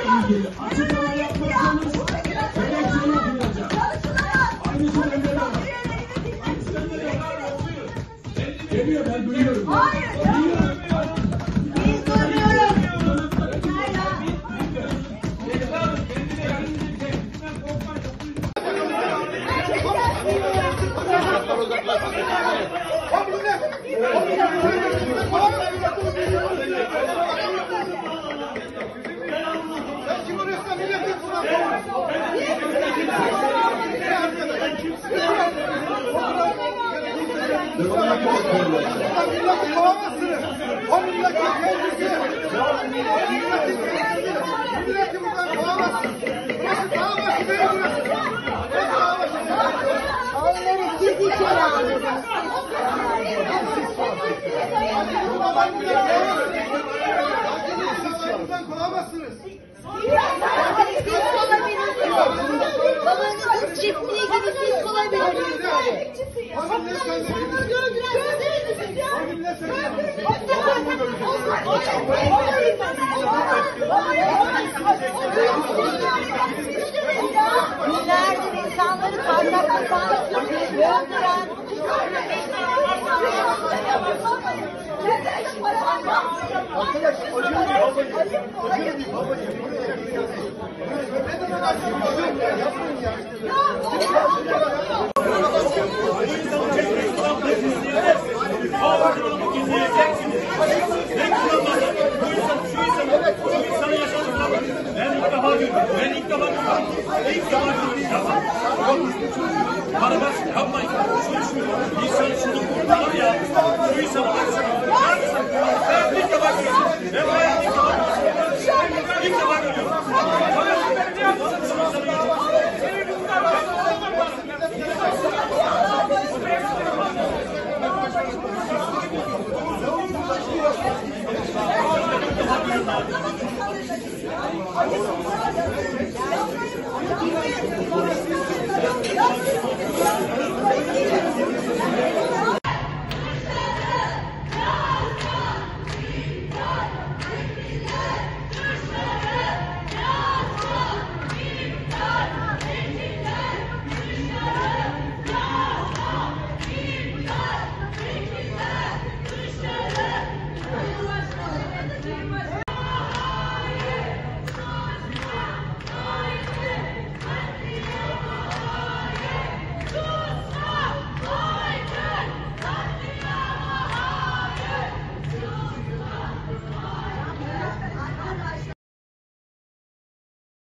ilgili açıklama yapmazsanız gerekçeli okuyacak. Aynısı bende de var. Geliyor, ben duyuyorum. Hayır. Biz duymuyoruz. Onları siz içeri aldınız. Babanızın çiftliğe gidip siz bulabilirsiniz. Günlerdir insanları tartaklasan, öldüren, Ben ilk defa Arabas yapmayın. İnsan şunu kurtarır ya. Şu insanı baksana. Ben ilk defa görüyorum. Ben bayağı ilk defa görüyorum. İlk defa görüyorum.